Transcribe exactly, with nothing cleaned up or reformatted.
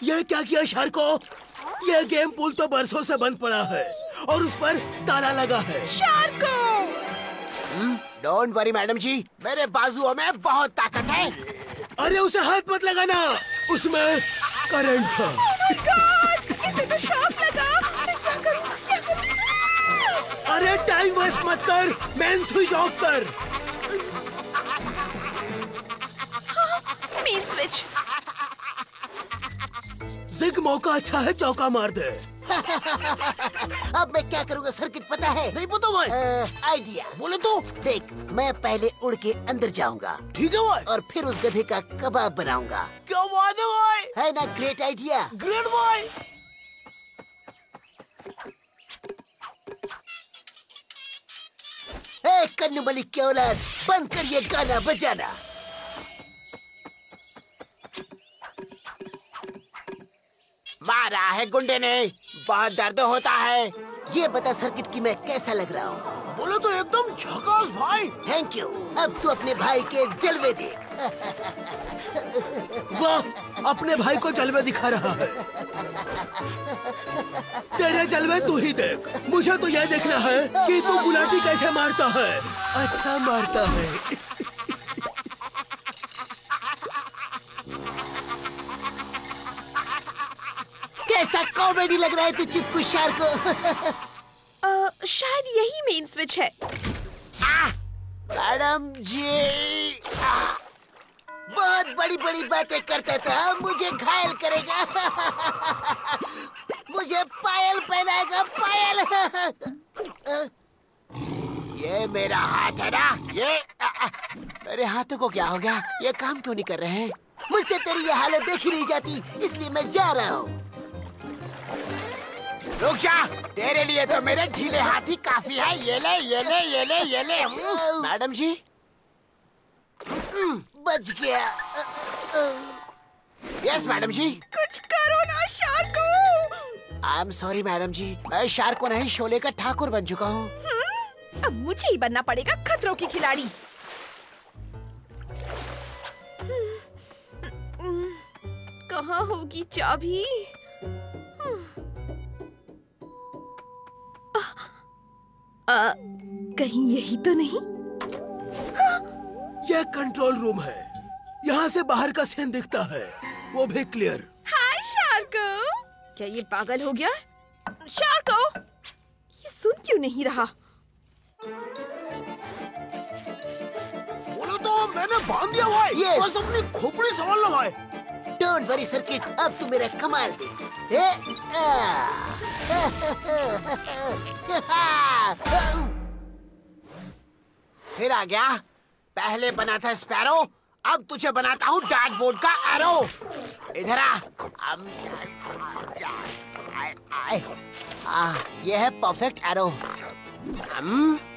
ये क्या किया शार्को? ये गेम पूल तो बरसों से बंद पड़ा है और उस पर ताला लगा है। Sharko! Don't worry madam ji, मेरे बाजुओं में बहुत ताकत है। अरे उसे हाथ मत लगाना, उसमें करंट है। Oh God! इसे तो शॉक लगा। क्या करूं? क्या करूं? अरे टाइम वेस्ट मत कर, मेन स्विच ऑफ कर। Main switch. जिग मौका अच्छा है, चौका मार दे। अब मैं क्या करूँगा सर्किट पता है? नहीं पता भाई। आइडिया बोले तो देख, मैं पहले उड़ के अंदर जाऊंगा, ठीक है भाई। और फिर उस गधे का कबाब बनाऊंगा। क्या बात है भाई? है ना ग्रेट आइडिया? ग्रेट भाई। ए कन्नू मलिक के औलाद, बंद कर ये गाना बजाना। मारा है गुंडे ने, बहुत दर्द होता है। ये बता सर्किट की मैं कैसा लग रहा हूँ? बोले तो एकदम झकास भाई। Thank you. अब तू अपने भाई के जलवे देख। वाह, अपने भाई को जलवे दिखा रहा है। तेरे जलवे तू ही देख, मुझे तो यह देखना है कि तू गुलाटी कैसे मारता है। अच्छा मारता है। कैसा कॉमेडी लग रहा है तू चिपकू शार्को। uh, शायद यही मेन स्विच है। मैडम जी, आ, बहुत बड़ी बड़ी बातें करता था, मुझे घायल करेगा। मुझे पायल पहनाएगा, पायल। ये मेरा हाथ है ना, ये आ, आ, मेरे हाथों को क्या हो गया? ये काम क्यों नहीं कर रहे हैं? मुझसे तेरी ये हालत देखी नहीं जाती, इसलिए मैं जा रहा हूँ। रुक जा, तेरे लिए तो मेरे ढीले हाथ ही काफी है। ये ले, ये ले, ये ले, ये ले। मैडम जी, बच गया। Yes madam ji. कुछ करो ना Sharko. I am sorry madam ji, मैं शार्को नहीं, शोले का ठाकुर बन चुका हूँ। अब मुझे ही बनना पड़ेगा खतरों की खिलाड़ी। कहाँ होगी चाबी? आ, कहीं यही तो नहीं? यह कंट्रोल रूम है, यहाँ से बाहर का सीन दिखता है, वो भी क्लियर। हाय शार्को, क्या ये पागल हो गया? शार्को, ये सुन क्यों नहीं रहा? बोलो तो मैंने बांध दिया भाई। Yes. बस अपनी खोपड़ी संभाल लो भाई। डोंट वरी सर्किट, अब तू मेरा कमाल देख। ए, आ, फिर आ गया। पहले बना था स्पैरो, अब तुझे बनाता हूँ डार्ट बोर्ड का एरो। इधर आ। अम, आ, आ, आ, ये है परफेक्ट एरो। हम